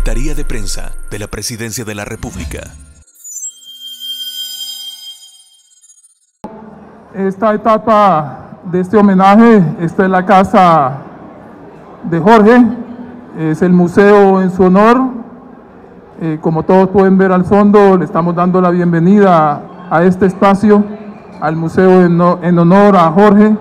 Secretaría de Prensa de la Presidencia de la República. Esta etapa de este homenaje, esta es la casa de Jorge, es el museo en su honor. Como todos pueden ver al fondo, le estamos dando la bienvenida a este espacio, al museo en honor a Jorge.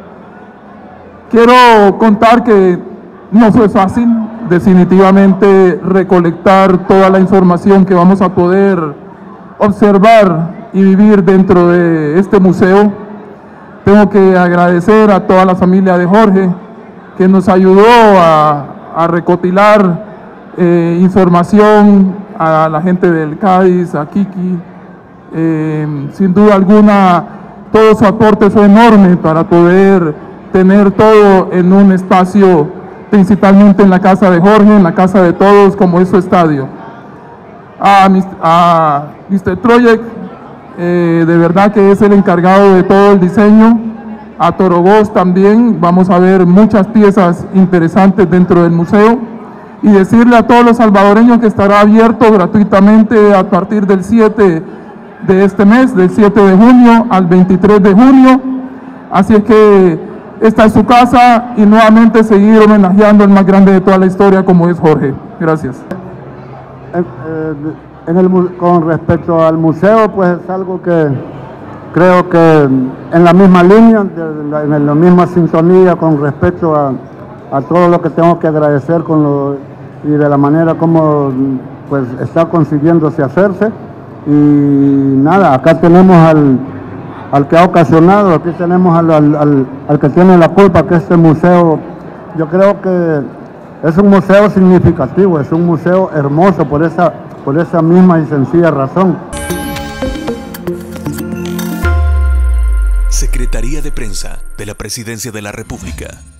Quiero contar que no fue fácil, definitivamente, recolectar toda la información que vamos a poder observar y vivir dentro de este museo. Tengo que agradecer a toda la familia de Jorge que nos ayudó a recopilar información, a la gente del Cádiz, a Kiki. Sin duda alguna, todo su aporte fue enorme para poder tener todo en un espacio, principalmente en la casa de Jorge, en la casa de todos, como es su estadio. A Mr. Project, de verdad que es el encargado de todo el diseño. A Torogos también, vamos a ver muchas piezas interesantes dentro del museo. Y decirle a todos los salvadoreños que estará abierto gratuitamente a partir del 7 de este mes, del 7 de junio al 23 de junio. Así es que esta es su casa y nuevamente seguir homenajeando al más grande de toda la historia como es Jorge. Gracias. Con respecto al museo, pues es algo que creo que en la misma línea, en la misma sintonía con respecto a todo lo que tengo que agradecer y de la manera como pues está consiguiéndose hacerse. Y nada, acá tenemos al que ha ocasionado, aquí tenemos al que tiene la culpa, que este museo, yo creo que es un museo significativo, es un museo hermoso por esa misma y sencilla razón. Secretaría de Prensa de la Presidencia de la República.